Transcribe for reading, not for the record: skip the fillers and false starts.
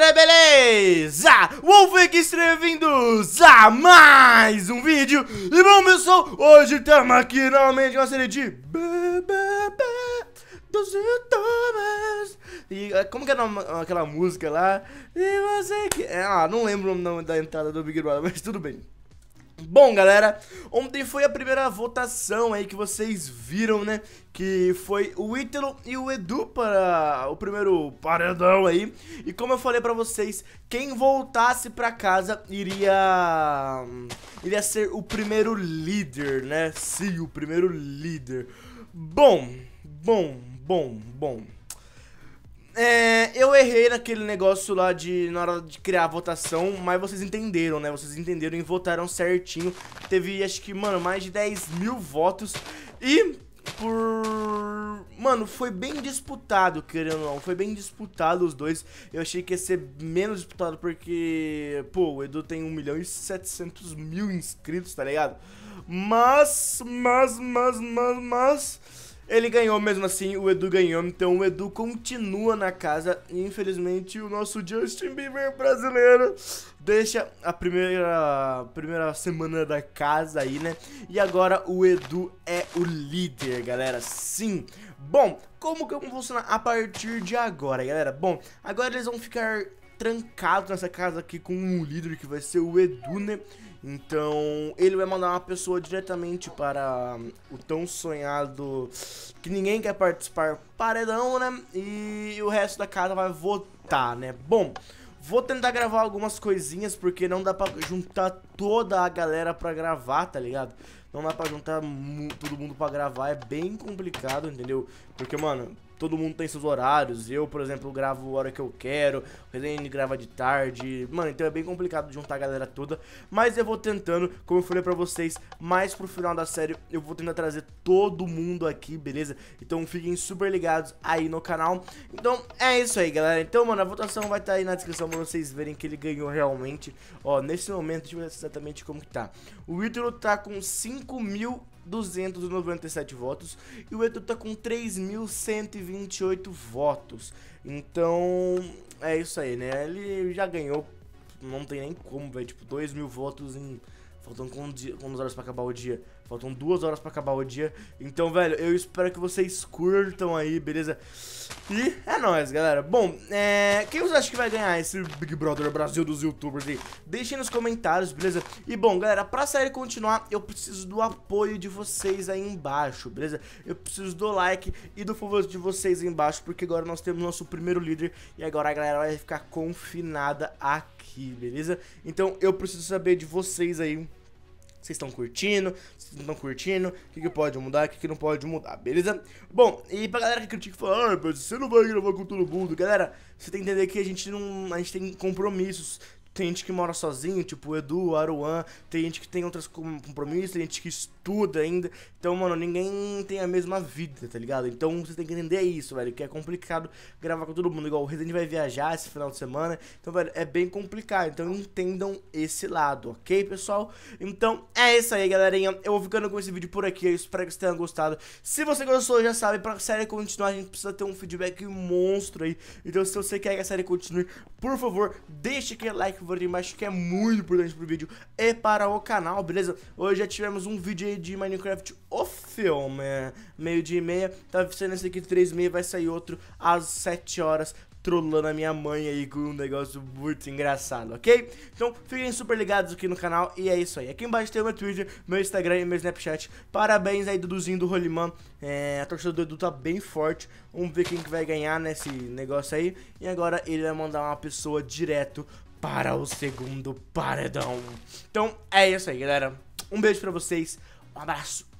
galera, beleza? Wolf aqui, sejam bem-vindos a mais um vídeo. E bom, pessoal, hoje estamos aqui novamente com uma série de BBB dos YouTubers. E como que é aquela música lá? E você que... não lembro o nome da entrada do Big Brother, mas tudo bem. Bom, galera, ontem foi a primeira votação aí que vocês viram, né? Que foi o Ítalo e o Edu para o primeiro paredão aí. E como eu falei pra vocês, quem voltasse pra casa iria ser o primeiro líder, né? Sim, o primeiro líder. Bom. Eu errei naquele negócio lá na hora de criar a votação, mas vocês entenderam, né? Vocês entenderam e votaram certinho. Teve, acho que, mano, mais de 10 mil votos. E Mano, foi bem disputado, querendo ou não. Foi bem disputado os dois. Eu achei que ia ser menos disputado porque, pô, o Edu tem 1.700.000 inscritos, tá ligado? Mas ele ganhou mesmo assim, o Edu ganhou, então o Edu continua na casa e infelizmente o nosso Justin Bieber brasileiro deixa a primeira semana da casa aí, né? E agora o Edu é o líder, galera, sim. Bom, como que vamos funcionar a partir de agora, galera? Bom, agora eles vão ficar trancados nessa casa aqui com um líder que vai ser o Edu, né? Então, ele vai mandar uma pessoa diretamente para o tão sonhado que ninguém quer participar paredão, né? E o resto da casa vai votar, né? Bom, vou tentar gravar algumas coisinhas porque não dá pra juntar toda a galera pra gravar, tá ligado? Não dá pra juntar todo mundo pra gravar, é bem complicado, entendeu? Porque, mano, todo mundo tem seus horários. Eu, por exemplo, gravo a hora que eu quero. O Resident grava de tarde. Mano, então é bem complicado juntar a galera toda. Mas eu vou tentando, como eu falei pra vocês, mais pro final da série eu vou tentar trazer todo mundo aqui, beleza? Então fiquem super ligados aí no canal. Então é isso aí, galera. Então, mano, a votação vai estar aí na descrição pra vocês verem que ele ganhou realmente. Ó, nesse momento, deixa eu ver exatamente como que tá. O Ítalo tá com 5.297 votos e o Edu tá com 3.128 votos. Então, é isso aí, né? Ele já ganhou, não tem nem como, velho. Tipo, 2.000 votos em... Faltam quantas horas pra acabar o dia? Faltam 2 horas pra acabar o dia. Então, velho, eu espero que vocês curtam aí, beleza? E é nóis, galera. Bom, quem você acha que vai ganhar esse Big Brother Brasil dos YouTubers aí? Deixem nos comentários, beleza? E bom, galera, pra série continuar, eu preciso do apoio de vocês aí embaixo, beleza? Eu preciso do like e do favorito de vocês aí embaixo, porque agora nós temos nosso primeiro líder e agora a galera vai ficar confinada aqui, beleza? Então eu preciso saber de vocês aí. Vocês estão curtindo? Vocês não estão curtindo? O que pode mudar? O que não pode mudar? Beleza? Bom, e pra galera que critica e fala, ah, mas você não vai gravar com todo mundo. Galera, você tem que entender que a gente tem compromissos. Tem gente que mora sozinho, tipo o Edu, o Aruan. Tem gente que tem outros compromissos, tem gente que estuda ainda. Então, mano, ninguém tem a mesma vida, tá ligado? Então, você tem que entender isso, velho, que é complicado gravar com todo mundo. Igual o Resident vai viajar esse final de semana. Então, velho, é bem complicado. Então, entendam esse lado, ok, pessoal? Então, é isso aí, galerinha. Eu vou ficando com esse vídeo por aqui. Eu espero que vocês tenham gostado. Se você gostou, já sabe, pra série continuar, a gente precisa ter um feedback monstro aí. Então, se você quer que a série continue, por favor, deixe aquele like por embaixo, que é muito importante pro vídeo e para o canal, beleza? Hoje já tivemos um vídeo aí de Minecraft o filme, meio-dia e meia, tá sendo esse aqui 3h30, vai sair outro às 7 horas, trollando a minha mãe aí com um negócio muito engraçado, ok? Então fiquem super ligados aqui no canal e é isso aí. Aqui embaixo tem o meu Twitter, meu Instagram e meu Snapchat. Parabéns aí, Duduzinho do Rolimã. A torcida do Edu tá bem forte. Vamos ver quem que vai ganhar nesse negócio aí. E agora ele vai mandar uma pessoa direto para o segundo paredão. Então é isso aí, galera. Um beijo pra vocês, um abraço